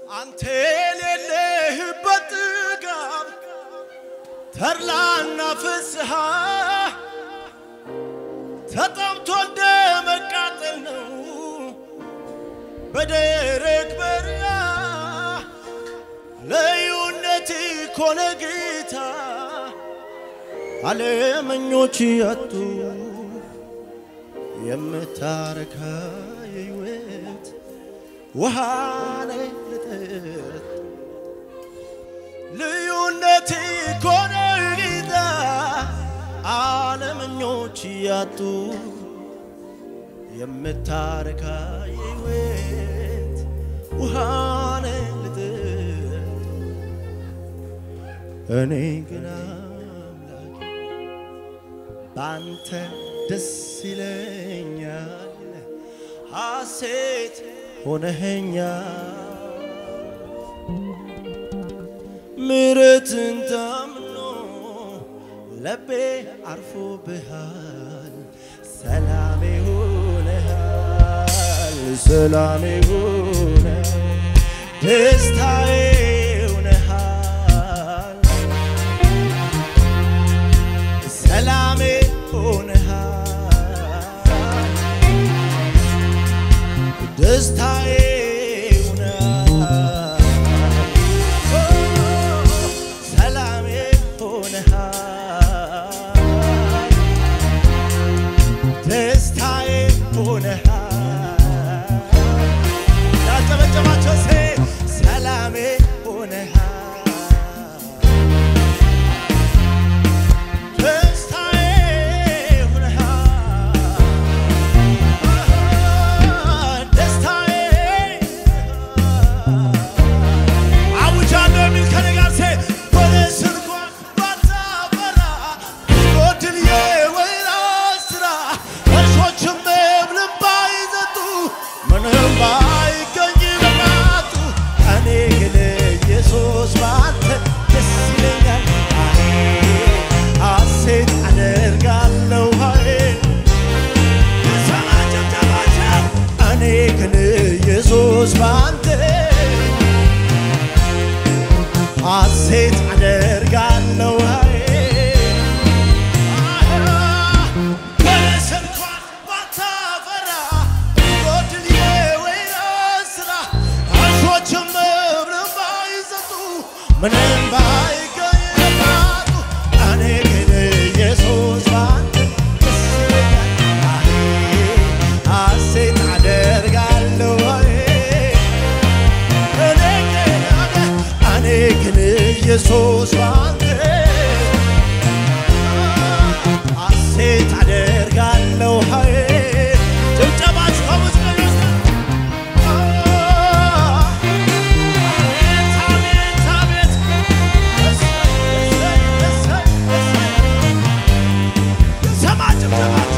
አንተ የሌለህበት ጥጋብ ተድላና ፍስሐ ተጠምቶ እንደመቃጠል ነው በደረቅ በረሃ ልዩነት ኮነ ጌታ ዓለመኞች ያጡ የምታረካ የሕይወት ውሃ ላይ ልጠጥ ልዩነት ኮነ ጌታ ዓለመኞች ያጡ የምታረካ የሕይወት ውሃ ላይ ልጠጥ እኔ ግን አምላኬ ባንተ ደስ ይለኛል ሐሴት ሆነኸኛል ምሕረትን ታምኖ ልቤ አርፎብሃል ሰላሜ ሆነሃል ሰላሜ ሆነሃል ደስታዬ ሆነሃል ሰላሜ ሆነሃል ደስታዬ ሆነሃል ሰላሜ ሆነሃል ደስታዬ ሆነሃል ያጨበጨባቸው ሰላሜ ሆነሃል ሐሴት አደርጋለሁ በለስንኳን ባታፈራ ጎድል የወይራ ስራ እርሾችም መብልን ባይሰጡ ምንም ባይገኝባቱ እኔ ግን ኢየሱስ ባንተ ደስ ይለኛል ሐሴት አደርጋለሁ ኢየሱስ ባንተ ሐሴት አደርጋለሁ ጭብጨባችሁ ከሙዚቀኞች አቤት አቤት ሰማ ጭብጨባችሁ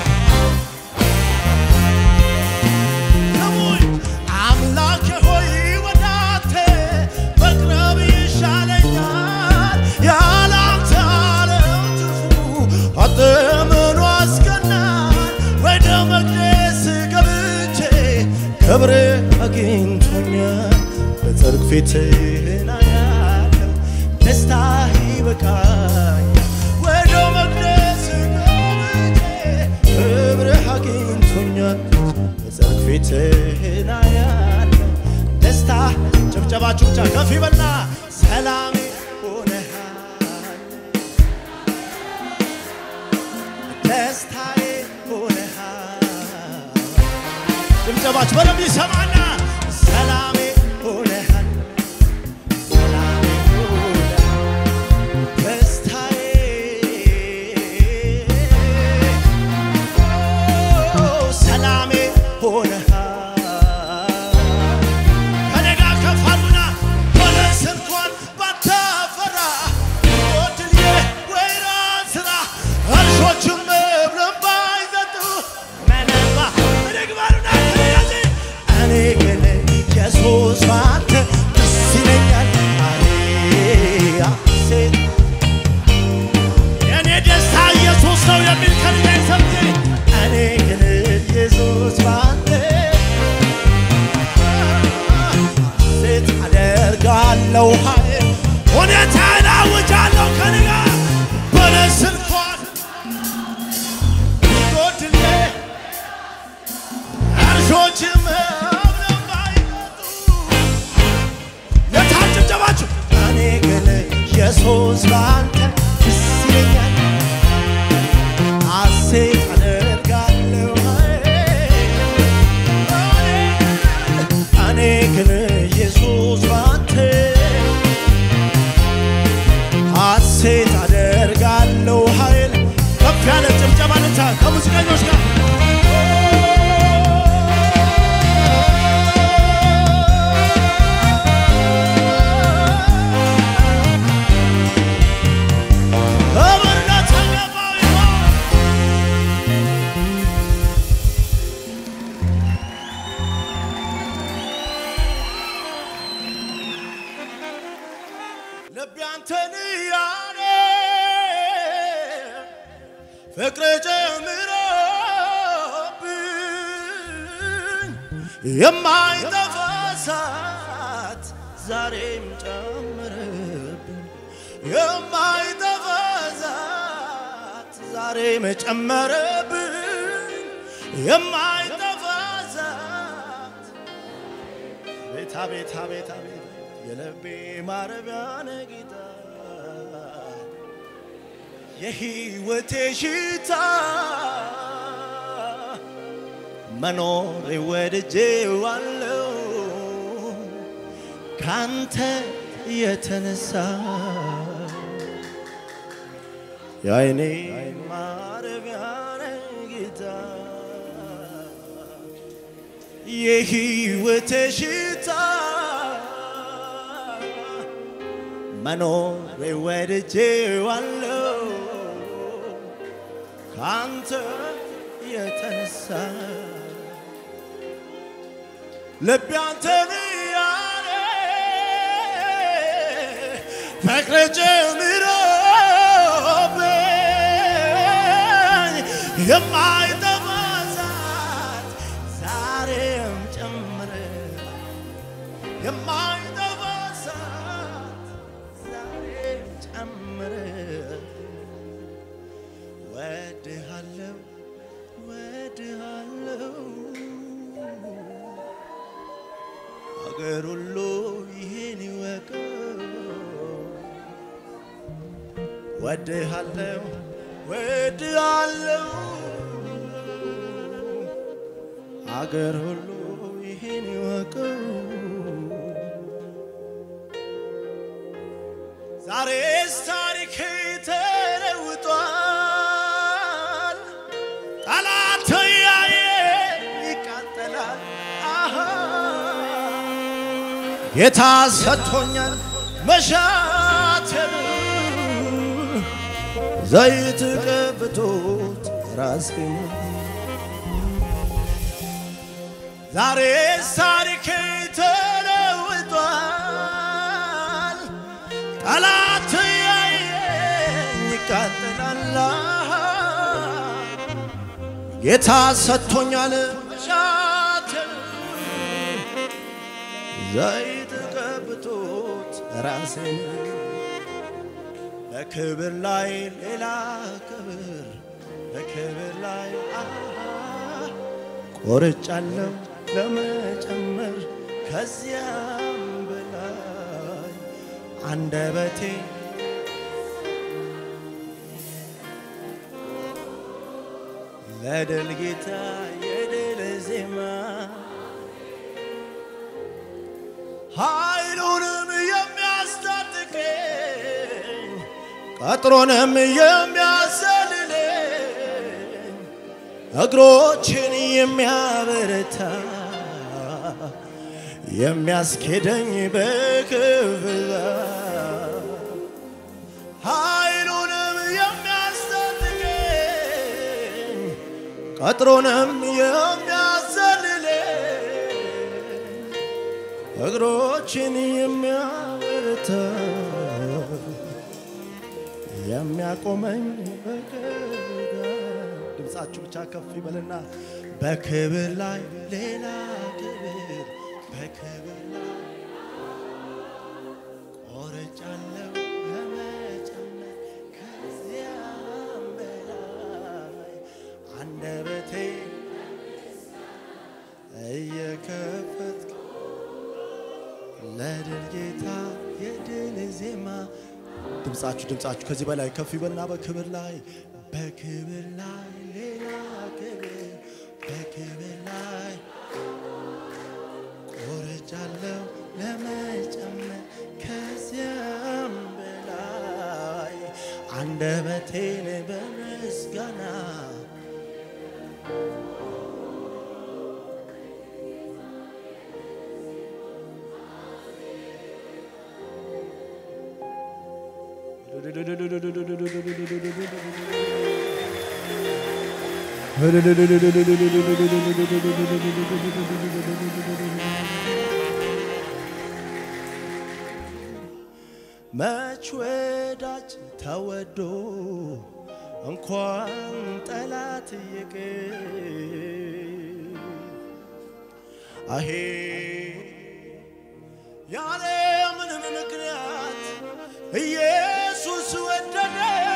አምላኬ ሆይ ወዳንተ መቅረብ ይሻለኛል ያላንተ ዓለም ትርፉ አጥምኖ አስቀናል ወደ መቅደስ ገብቼ ክብር አግኝቶኛል በጽድቅ ፊትህን አያለሁ ደስታ ይበቃኛል ወደ መቅደስ ገብቼ ክብር አግኝቶኛል በጽድቅ ፊትህን አያለሁ ደስታ ጭብጨባችሁ ብቻ ከፍ ይበልና ሰላሜ ሆነሃል ደስታዬ ሆነሃል ጭብጨባችሁ በደንብ ይሰማና ሰላሜ ሆነሃል ሰላሜ ሆነሃል ደስታዬ ሰላሜ ሆነሃል ያለው ኃይል ሁኔታን አውጃለሁ ከኔ ጋር በለስ እንኳን ጎድሌ አርሾችም አብረባይቱ የታጨበጨባችሁ እኔ ግን ኢየሱስ ባንተ ደስ ይለኛል ሐሴት አደርጋለሁ እኔ ግን ኢየሱስ ባንተ ሐሴት አደርጋለሁ ኃይል ከፍ ያለ ጭብጨባ ልታ ከሙዚቀኞች ጋር ለቢያንተን ያኔ ፍቅር ጨምሮብኝ የማይጠፋ እሳት ዛሬም ጨመረብኝ የማይጠፋ እሳት ዛሬም ጨመረብኝ የማይጠፋ እሳት ቤታ ቤታ ቤታ የልቤ ማረፊያ ነህ ጌታ የሕይወቴ ሽታ መኖር ወድጄዋለሁ ካንተ የተነሳ የዓይኔ ማረፊያ ነህ ጌታ የሕይወቴ ሽታ መኖር ወድጄዋለሁ ካንተ የተነሳ ልቤ አንተን ያለ ፍቅር ጨምሮብኝ የማይጠፋ እሳት ዛሬም ጨመረ የማይጠፋ እሳት ዛሬም ጨመረ ወድሃለሁ ወድሃለሁ አገር ሁሉ ይሄን ይወቀው ወድሃለሁ ወድሃለሁ አገር ሁሉ ይሄን ይወቀው ዛሬስ ታሪክ ተለውጧል ጠላት ያየ ይቃጠላል ጌታ ሰጥቶኛል መሻትን ዘይት ቀብቶት ራሴን ዛሬስ ታሪክ ተለውጧል ጠላት ያየ ይቃጠላል ጌታ ሰጥቶኛል መሻትን ዘይት ቀብቶት ራሴን በክብር ላይ ሌላ ክብር በክብር ላይ ቆርጫለሁ ለመጨመር ከዚያም በላይ አንደበቴ ለድል ጌታ የድል ዜማ ኃይሉንም የሚያስታጥቀኝ ቀጥሮንም የሚያሰልለኝ እግሮችን የሚያበረታ የሚያስኬደኝ በክብር ኃይሉንም የሚያስታጥቀኝ ቀጥሮንም የሚያሰልለኝ እግሮችን የሚያበረታ የሚያቆመኝ በክብር ድምጻችሁ ብቻ ከፍ ይበልና በክብር ላይ ሌላ ክብር በክብር ላይ ለድል ጌታ የድል ዜማ ድምጻችሁ ከዚህ በላይ ከፍ ይበልና በክብር ላይ ሌላ ክብር በክብር ላይ ወርጃለሁ ለመጨመር ከዚያም በላይ አንደበቴን በምስጋና መች ወዳጅ ተወዶ እንኳን ጠላት ይቅር አሄ ያለ ምንም ምክንያት ኢየሱስ ወደደ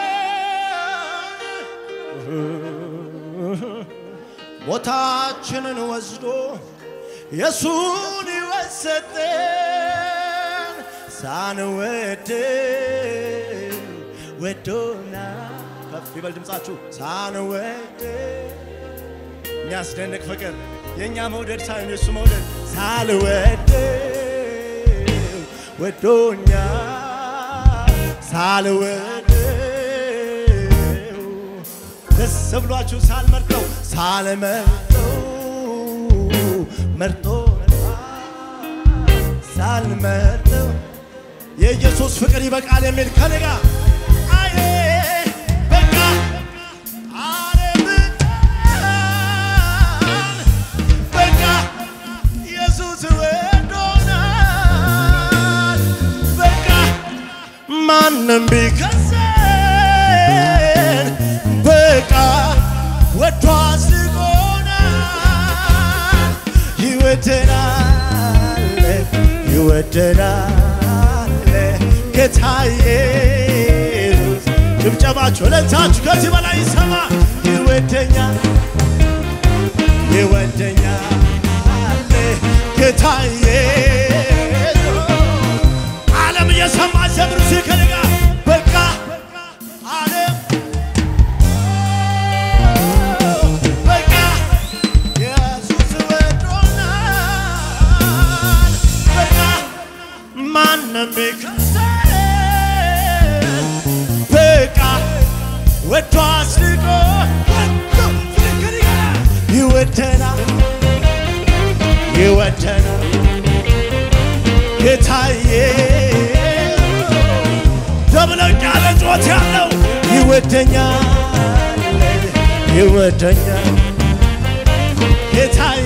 ሞታችንን ወስዶ ኢየሱስን ይወሰደን ሳንወድ ወዶና ከፍ ይበል ድምጻችሁ ሳንወድ የሚያስደንቅ ፍቅር የኛ መውደድ ሳይሆን የሱ መውደድ ሳልወድ ወዶኛ ሳልወድ ደስ ብሏችሁ ሳልመርጠው መርጦና ሳልመርጠው የኢየሱስ ፍቅር ይበቃል የሚል ከነጋ አዬ በቃ አረብታን በቃ ኢየሱስ ወዶናል በቃ ማንም ቢከሰን በቃ ወዶ አስቆናል ይወደናል ጌታዬ ጭብጨባችሁ ለታችሁ ከዚህ በላይ ይሰማ ይወደኛል ጌታዬ ዓለም የሰማ ዘምሩ ሲከለጋ በቃ ዓለም በቃ ኢየሱስ ወዶናል በቃ ማንም ቢከሰን በቃ ወዶ አስቆ ይወደናል ጌታዬ ደብለቅ ያለ ጩኸት ያለው ይወደኛል ጌታዬ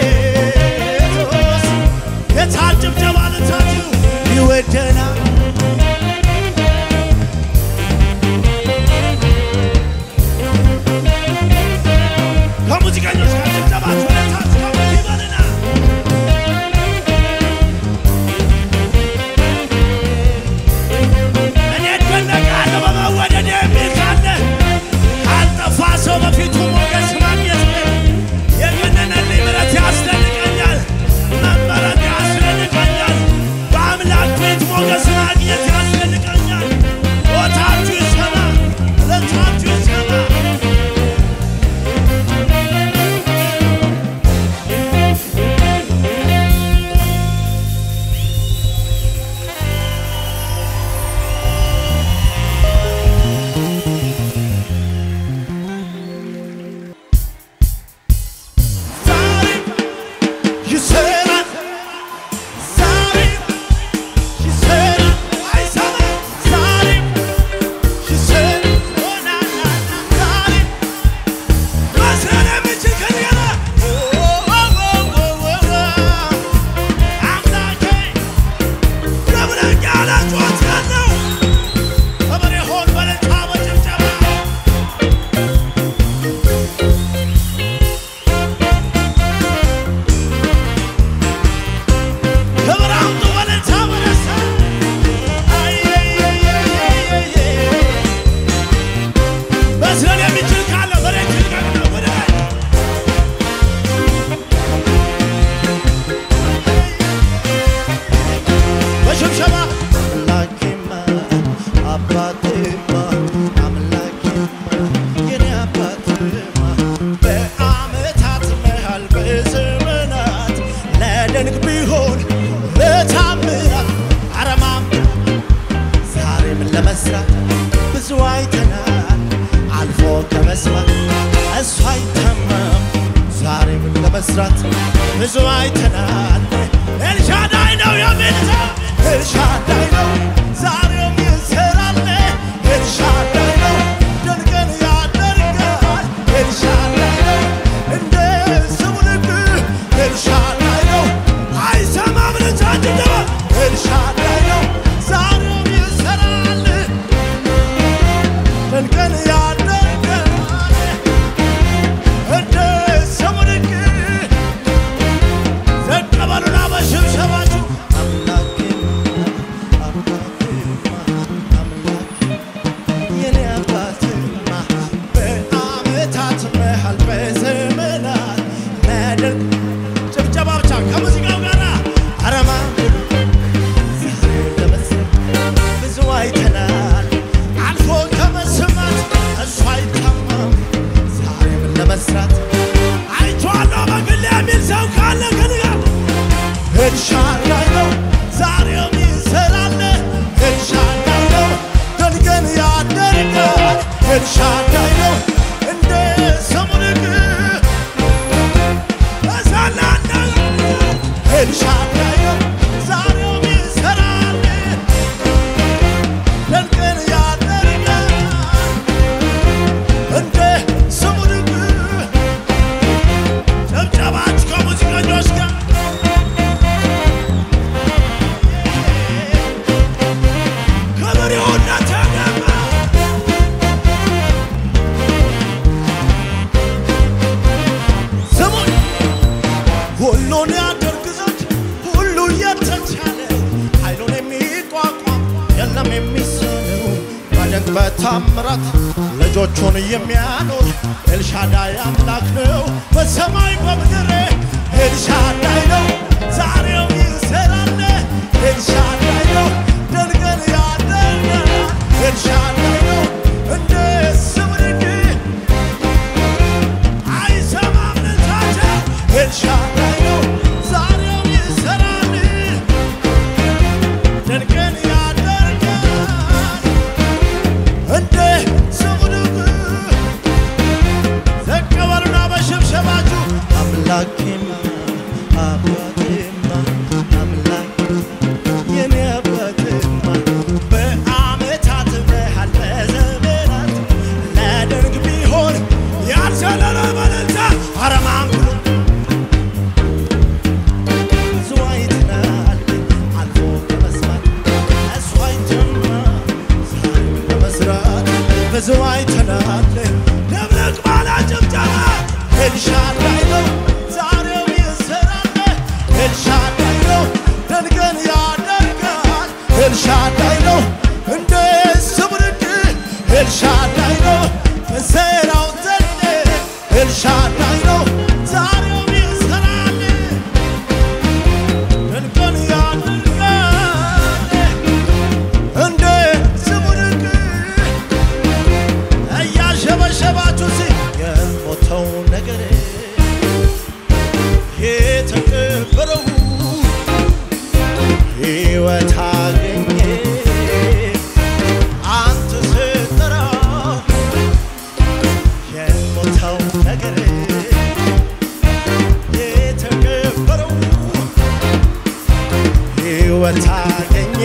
የታጀብ አለታችሁ ይወደናል ከሙዚቀኞች ጋር ጭብጨባችሁ ለታችሁ ይበልና እኔ ደነቃለሁ በመወደድ የሚል ካለ ካልጠፋ ሰው በፊቱ ሞገስ ማግኘት የገነነልኝ ምሕረት ያስደንቀኛል መመረጥ ያስደንቀኛል በአምላክ ቤት ሞገስ ማግኘት ያስደንቀኛል ቦታችሁ ይሰማ ለታችሁ ይሰማ ኤልሻዳይ ነው ዛሬም ይሰራል ድንቅን ያደርጋል እንደ ስሙ ድንቅ ዝቅ በሉና በሽብሸባችሁ የኔ አባትማ በዓመታት መሃል በዘመናት መድረክ ጭብጨባ ብቻ ከሙዚቃው ጋር አረማ ዛሬ ለመስራት ብዙ አይተናል አልፎ ከመስማት እሱ አይታማም ዛሬም ለመስራት አይቼዋለሁ በግል የሚል ሰው ካለ ከንጋ ኤልሻዳይ ነው ዛሬም ይሰራል ኤልሻዳይ ነው ድንቅን ያደርጋል ኤልሻዳይ ነው እንደ ስሙ ድንቅ ኤልሻዳይ ነው ዛሬም ይሰራል ድንቅን ያደርጋል እንደ ስሙ ድንቅ ጭብጨባችሁ ከሙዚቀኞች ጋር ክብር ይሁን ለተገባ ስሙኝ ሁሉን ያደርግ ዘንድ ሁሉ የተቻለ ኃይሉን የሚቋቋም የለም የሚሳነው በድንቅ በታምራት ልጆቹን የሚያኖር ኤልሻዳይ አምላክ ነው በሰማይ በምድር ኤልሻዳይ ነው ዛሬም ይሰራል ኤልሻዳይ ነው ድንቅን ያደርጋል ኤልሻዳይ ነው እንደ ስሙ ድንቅ አይሰማም ልልታቸው ኤልሻዳይ ነው ዛሬም ይሰራል ድንቅን ያደርጋል እንደ ስሙ ድንቅ ዝቅ በሉና በሽብሸባችሁ አምላኬማ አባቴማ አምላኬ የኔ አባቴማ በዓመታት መሃል በዘመናት ለድንቅ ቢሆን ያልዘለለ በእልልታ አረማም ብሎ ብዙ አይተናል አልፎ ከመስማት እሱ አይተማም ዛሬም ለመስራት ብዙ አይተናል ደብረቅ ባለ ጭብጨባ ኤልሻዳይ ነው ዛሬም ይሰራል ኤልሻዳይ ነው ድንቅን ያደርጋል ኤልሻዳይ ነው እንደ ስሙ ድንቅ ኤልሻዳይ ነው በሥራው ዘንድ ኤልሻዳይ ነው ዛሬም ይሰራል ድንቅን ያደርጋል እንደ ስሙ ድንቅ እያሸበሸባችሁ የሞተው ነገር የተቀበረው ሕይወት አገኘ አንተ ስትጠራው የሞተው ነገር የተቀበረው ሕይወት አገኘ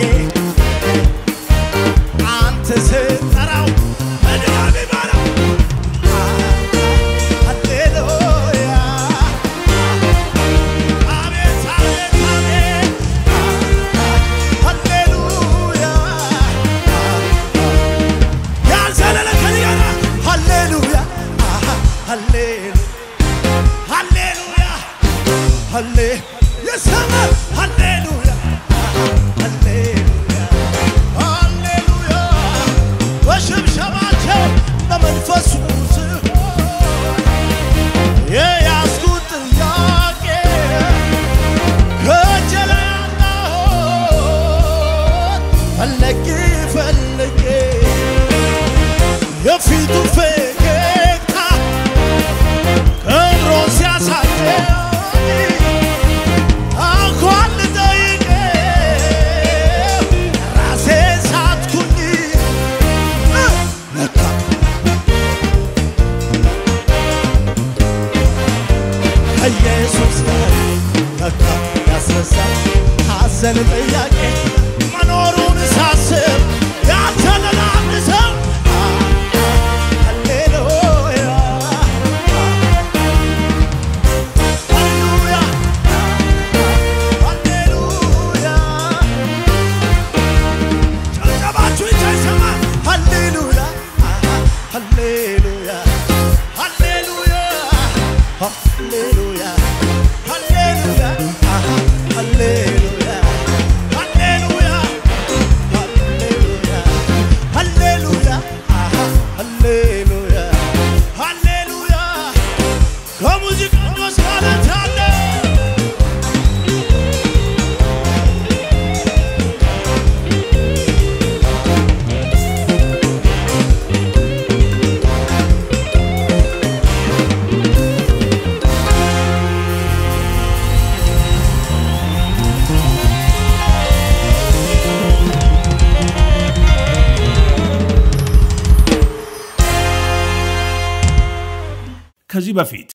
አንተ ስትጠራው በድጋሚ በለው ሃሌሉያ አቤት አቤት አቤት ሃሌሉያ ያልዘለለ ከሊያና ሃሌሉያ ሃሌሉያ ሃሌሉያ ሃሌ የሰማ ሃሌሉያ ሃሌሉያ ሃሌሉያ በሽብሸባቸው በመንፈሱ የያዝኩት ጥያቄ ከጀላ ያለሁት ፈለጌ ፈለጌ የፊቱ ፈገግታ ክብሮ ሲያሳየኝ እንኳን ልጠይቀው ራሴን ሳትኩኝ ለካ ከኢየሱስ ጋር ለካ ያስረሳል ሐዘን ጥያቄ መኖሩን ሳስብ ያልተለለ አንድ ሰው ሃሌሉያ ሃሌሉያ ሃሌሉያ ከዚህ በፊት